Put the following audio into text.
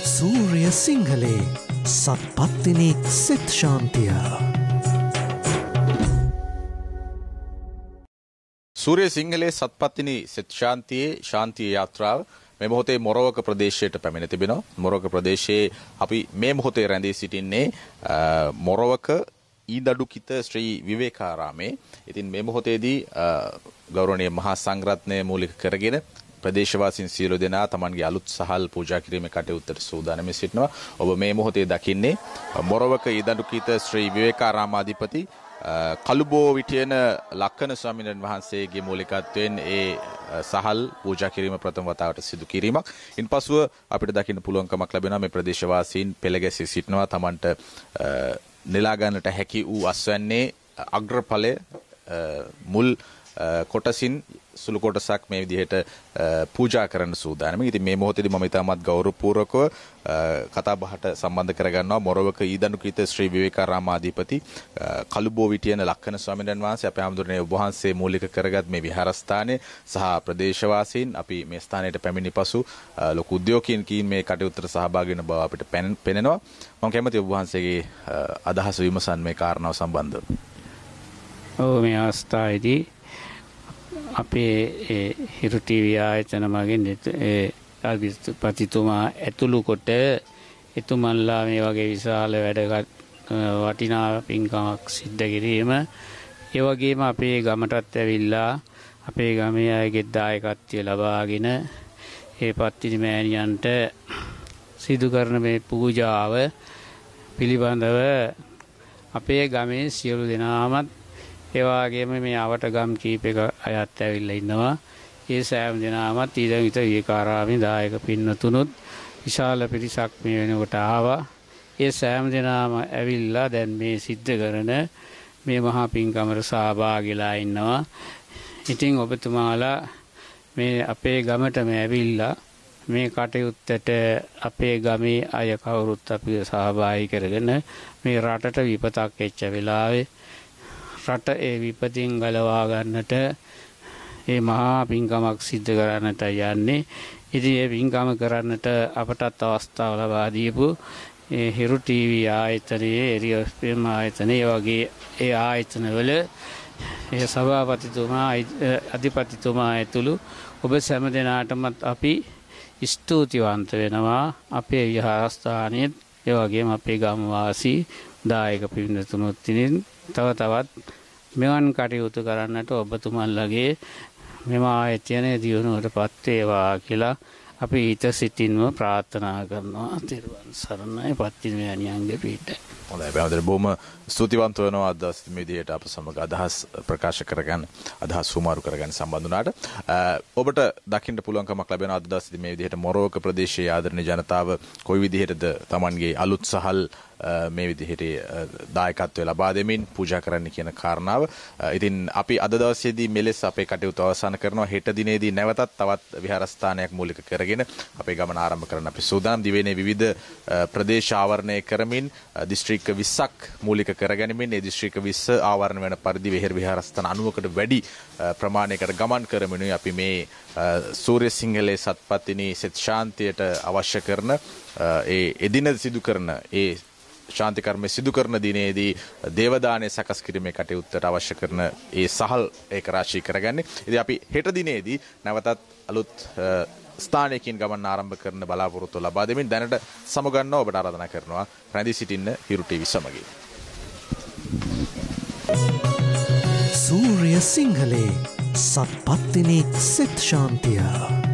සූර්ය සිංහලේ සත්පත්තිනි සිත් ශාන්තිය. සූර්ය සිංහලේ සත්පත්තිනි සිත් ශාන්තියේ ශාන්තිය යාත්‍රාව මේ මොහොතේ මොරවක ප්‍රදේශයට පැමිණ තිබෙනවා. මොරවක ප්‍රදේශයේ අපි මේ මොහොතේ රැඳී සිටින්නේ මොරවක ඊදඩුකිත ශ්‍රී විවේකාරාමේ. ඉතින් මේ මොහොතේදී ගෞරවනීය මහා සංඝරත්නය මූලික කරගෙන ප්‍රදේශවාසීන් සියලු දෙනා තමන්ගේ අලුත් සහල් පූජා කිරීමේ කටයුත්තට සූදානම් සිටිනවා. ඔබ මේ මොහොතේ දකින්නේ මොරවක ඊදඩුකිත ශ්‍රී විවේකාරාමාධිපති කළුබෝ විටියන ලක්කන ස්වාමීන් වහන්සේගේ මූලිකත්වයෙන් ඒ සහල් පූජා කිරීම ප්‍රථම වතාවට සිදු කිරීමක්. ඉන්පසුව අපිට දකින්න පුළුවන්කමක් ලැබෙනවා මේ ප්‍රදේශවාසීන් පෙළගැසී සිටිනවා. තමන්ට නෙලා ගන්නට හැකි වූ අස්වැන්නේ අග්‍රඵලය මුල් කොටසින් සුළු කොටසක් මේ විදිහට පූජා කරන්න සූදානම්. ඉතින් මේ මොහොතේදී මම ඉතාමත් ගෞරවපූර්වකව කතා බහට සම්බන්ධ කරගන්නවා මොරවක ඊදණුකිත ශ්‍රී විවේකාරාමාධිපති කළුබෝ විටියන ලක්කන ස්වාමීන් වහන්සේ. අපේ හැමදෙරේ ඔබ වහන්සේ මූලික කරගත් මේ විහාරස්ථානයේ සහ ප්‍රදේශවාසීන් අපි මේ ස්ථානයට පැමිණි පසු ලොකු උද්‍යෝගිකයින් මේ කටයුත්තට සහභාගී වෙන බව අපිට පෙනෙනවා. මම කැමතියි ඔබ වහන්සේගේ අදහස විමසන්න මේ කාරණාව සම්බන්ධව. මේ අවස්ථාවේදී අපේ හිරු ටීවී ආයතන මගින් අධිපතිතුමා ඇතුළු කොට එතුමන්ලා මේ වගේ විශාල වැඩගත් වටිනා පින්කමක් සිද්ධ කිරීම, ඒ වගේම අපේ ගමටත් ඇවිල්ලා අපේ ගමේ අයගේ දායකත්වය ලබාගෙන ඒ පත්තිනි මෑණියන්ට සිදු කරන මේ පූජාව පිළිබඳව අපේ ගමේ සියලු දෙනාමත් ඒ වගේම මේ අවට ගම් කීපයක අයත් ඇවිල්ලා ඉන්නවා. ඒ සෑම දෙනාමත් ඊදණුකිත විවේකාරාමේ දායක පින්නතුනුත් විශාල පිරිසක් මේ වෙනකොට ආවා. ඒ සෑම දෙනාම ඇවිල්ලා දැන් මේ සිද්ධ කරන මේ මහා පින්කමට සහභාගීලා ඉන්නවා. ඉතින් ඔබතුමාලා මේ අපේ ගමටම ඇවිල්ලා මේ කටයුත්තට අපේ ගමේ අය කවුරුත් අපිව සහභාගී කරගෙන මේ රටට විපතක් වෙච්ච වෙලාවේ රට ඒ විපතින් ගලවා ගන්නට මේ මහා පින්කමක් සිද්ධ කරන්නට යන්නේ. ඉතින් මේ පින්කම කරන්නට අපටත් අවස්ථාව ලබා දීපු ඒ හිරු ටීවී ආයතනයේ එරියෝ FM ආයතනයේ වගේ ඒ ආයතනවල ඒ සභාපතිතුමා අධිපතිතුමා ඇතුළු ඔබ සෑම දෙනාටමත් අපි ස්තුතිවන්ත වෙනවා. අපේ විහාරස්ථානයේ ඒ වගේම අපේ ගම්වාසී දායක පින්තුනුත් ඉතින් තවත් මෙවන් කටයුතු කරන්නට ඔබතුමන්ලගේ මෙම ආයතනයේ දියුණුවටපත් වේවා කියලා අපි ඊට සිතින්ම ප්‍රාර්ථනා කරනවා. තෙරුවන් සරණයි. පත්තිනි මෑණියන්ගේ පීඨ. හොඳයි. අපි බොහොම ස්තුතිවන්ත වෙනවා අද මේ විදිහට අප සමග අදහස් ප්‍රකාශ කරගන්න, අදහස් සුමාරු කරගන්න සම්බන්ධ වුණාට. ඔබට දකින්න පුළුවන්කමක් ලැබෙනවා අද දවසේදී මේ විදිහට මොරවක ප්‍රදේශයේ ආදරණීය ජනතාව කොයි විදිහටද Tamanගේ අලුත් සහල් මේ විදිහට දායකත්වය ලබා දෙමින් පූජා කරන්න කියන කාරණාව. ඉතින් අපි අද දවසේදී මෙලෙස අපේ කටයුතු අවසන් කරනවා. හෙට දිනේදී නැවතත් තවත් විහාරස්ථානයක් මූලික කරගෙන අපේ ගමන ආරම්භ කරන්න අපි සූදානම්. දිවයිනේ විවිධ ප්‍රදේශ ආවරණය කරමින් දිස්ත්‍රික්ක 20ක් මූලික කරගැනීමෙන් ඒ දිස්ත්‍රික්ක 20 ආවරණ වෙන පරිදි විහාරස්ථාන 90කට වැඩි ප්‍රමාණයකට ගමන් කරමිනුයි අපි මේ සූර්ය සිංහලේ සත්පත්තිනි සිත් ශාන්තියට අවශ්‍ය කරන ඒ එදින සිදු කරන ඒ ශාන්ති කර්මය සිදු කරන දිනේදී දේවදානය සකස් කිරීමේ කටයුත්තට අවශ්‍ය කරන ඒ සහල් ඒක රාශී කරගන්නේ. ඉතින් අපි හෙට දිනේදී නැවතත් අලුත් ස්ථානයකින් ගමන් ආරම්භ කරන බලාපොරොත්තු ලබා දෙමින් දැනට සමුගන්න ඔබට ආරාධනා කරනවා රැඳී සිටින්න හිරු ටීවී සමගින්. සූර්ය සිංහලේ සත්පත්තිනි සිත් ශාන්තිය.